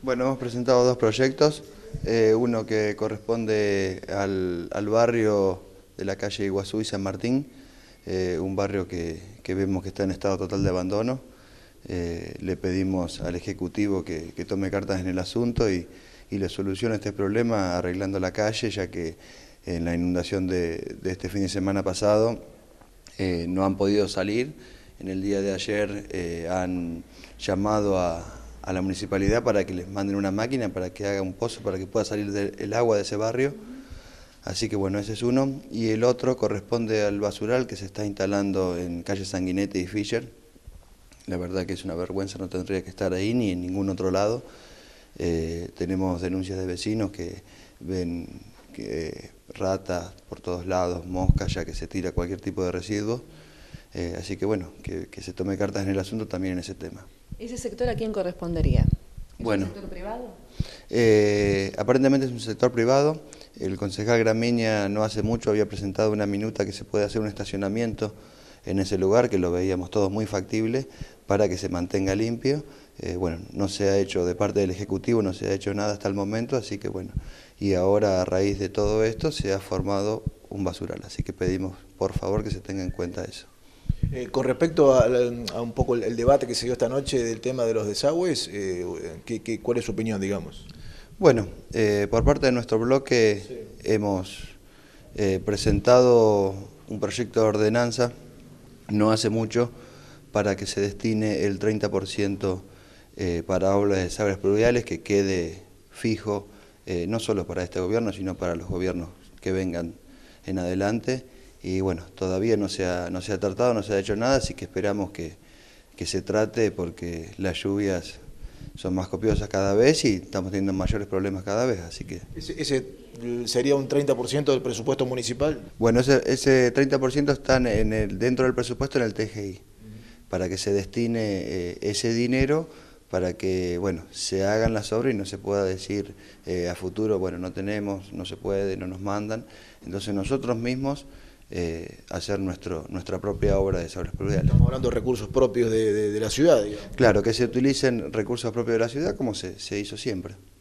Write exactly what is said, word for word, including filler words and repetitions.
Bueno, hemos presentado dos proyectos, eh, uno que corresponde al, al barrio de la calle Iguazú y San Martín, eh, un barrio que, que vemos que está en estado total de abandono. Eh, le pedimos al Ejecutivo que, que tome cartas en el asunto y, y le solucione este problema arreglando la calle, ya que en la inundación de, de este fin de semana pasado eh, no han podido salir. En el día de ayer eh, han llamado a a la municipalidad para que les manden una máquina para que haga un pozo para que pueda salir de, el agua de ese barrio. Así que bueno, ese es uno. Y el otro corresponde al basural que se está instalando en calle Sanguinetti y Fischer. La verdad que es una vergüenza, no tendría que estar ahí ni en ningún otro lado. Eh, tenemos denuncias de vecinos que ven que ratas por todos lados, moscas, ya que se tira cualquier tipo de residuos. Eh, así que bueno, que, que se tome cartas en el asunto también en ese tema. ¿Ese sector a quién correspondería? ¿Es Bueno, un sector privado? Eh, aparentemente es un sector privado. El concejal Gramegna no hace mucho había presentado una minuta que se puede hacer un estacionamiento en ese lugar, que lo veíamos todos muy factible, para que se mantenga limpio. Eh, bueno, no se ha hecho de parte del Ejecutivo, no se ha hecho nada hasta el momento, así que bueno, y ahora a raíz de todo esto se ha formado un basural, así que pedimos por favor que se tenga en cuenta eso. Eh, con respecto a, a un poco el, el debate que se dio esta noche del tema de los desagües, eh, ¿qué, qué, ¿cuál es su opinión, digamos? Bueno, eh, por parte de nuestro bloque sí. hemos eh, presentado un proyecto de ordenanza no hace mucho para que se destine el treinta por ciento eh, para obras de desagües pluviales, que quede fijo eh, no solo para este gobierno, sino para los gobiernos que vengan en adelante. Y bueno, todavía no se ha, no se ha tratado, no se ha hecho nada, así que esperamos que, que se trate porque las lluvias son más copiosas cada vez y estamos teniendo mayores problemas cada vez, así que... ¿Ese, ese sería un treinta por ciento del presupuesto municipal? Bueno, ese, ese treinta por ciento está en el, dentro del presupuesto en el T G I, uh-huh. para que se destine eh, ese dinero para que, bueno, se hagan las obras y no se pueda decir eh, a futuro, bueno, no tenemos, no se puede, no nos mandan. Entonces nosotros mismos... Eh, hacer nuestro, nuestra propia obra de desagües pluviales. Estamos hablando de recursos propios de, de, de la ciudad, digamos. Claro, que se utilicen recursos propios de la ciudad como se, se hizo siempre.